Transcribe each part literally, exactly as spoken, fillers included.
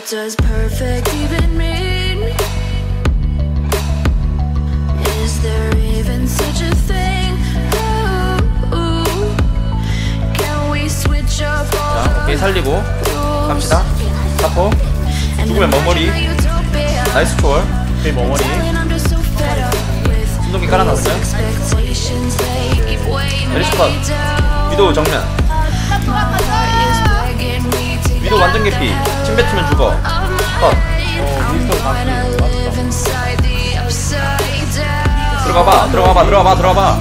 What does perfect even mean? Is there even such a thing? Ooh, can we switch up all 자, 오케이 살리고 갑시다. 사포 죽으면 머머리. 나이스 초월. 오케이 머머리. 순동기 깔아놨어요. 에리스컷 위도우 정면. 위도우 완전 개피. 침 뱉으면 죽어. 컷. 들어가봐 들어가봐 들어가봐 들어가봐.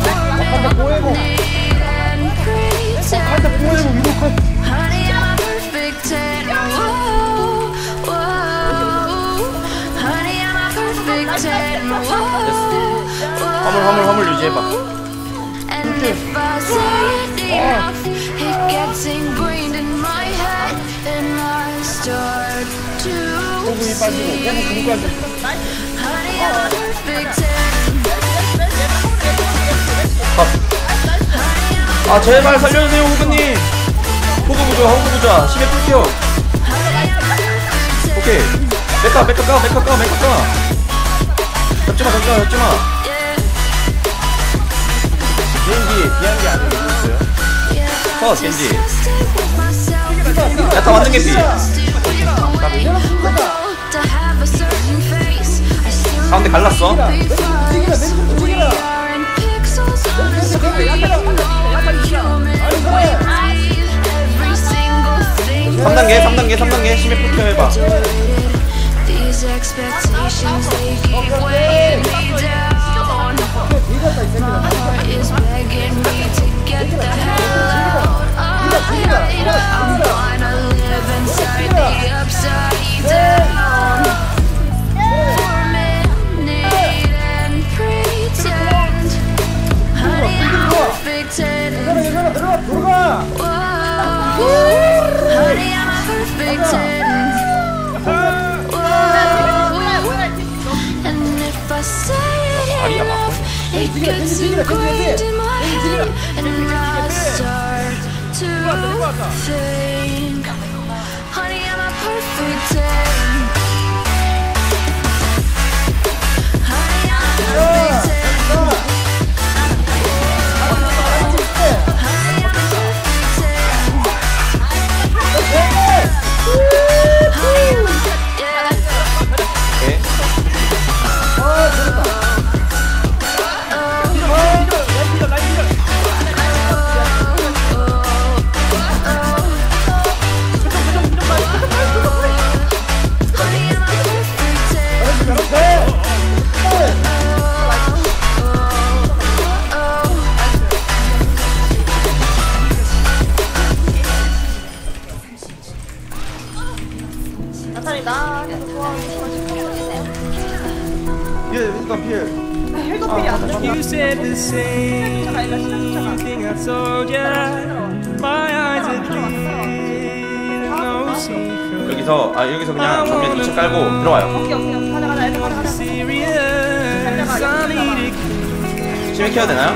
화물 화물 화물 유지해봐. 호흡이 빠지고 호흡 근육까지. 아 제발 살려주세요 호그님. 호그 부자 호그 부자 심해 풀켜. 오케이 메카 메카 까 메카 까 메카 까. 잡지마 잡지마 잡지마. 비행기 비행기 안에 있어요. 컷 겐지. 야타 완전 개피. 가운데 갈랐어. 삼 단계 삼 단계 삼 단계 심해 풀켜 해봐. 다리야 막. You said the same thing I told ya. My eyes are clear, no secret. 여기서 아 여기서 그냥 정면 이 층 깔고 들어와요. 오케이 오케이 가자 가자 애들 가자 가자. 심해 키워야 되나요?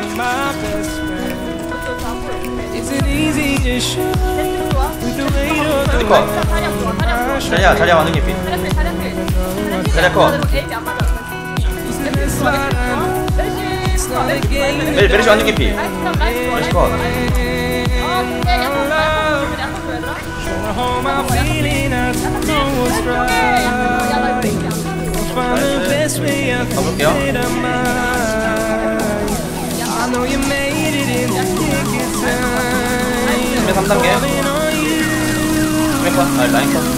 컷. 자리야 자리야 완전 개피. 자리야 컷. 메리 메리시 완전 개피. 메리시 컷. 가볼게요. 심해 삼 단계. 심해 컷. 아 라인 컷.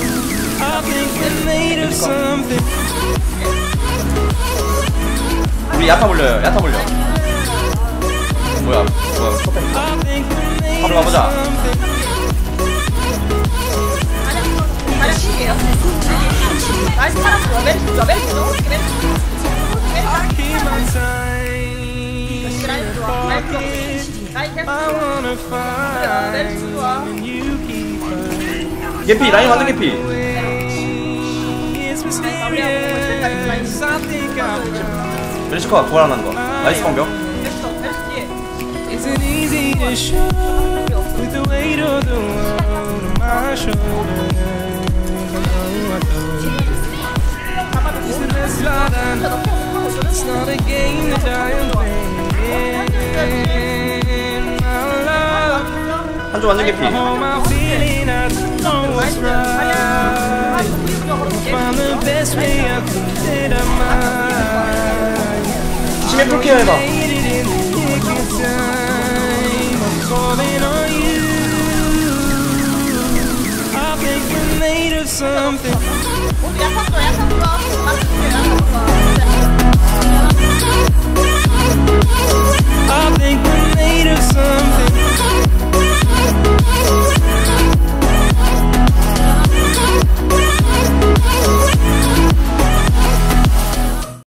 우리 야타 몰려요. 야타 몰려. 뭐야? 뭐야? 스톱해. 한번 가보자. 나이스 살았어. 메리스 좋아. 메리스 좋아. 메리스 좋아. 개피 라인 완전 개피. 메리시커 부활하는 거. 나이스 방벽. It's not a game that I am playing. My love, 한조 완전 개피. all my feeling, I know what's right. Find the best way I can get out mine. 심해 풀케어 해봐. Made it in the nick of time. I'm calling on you. I think we're made of something. 오늘 약한 거 약한 거.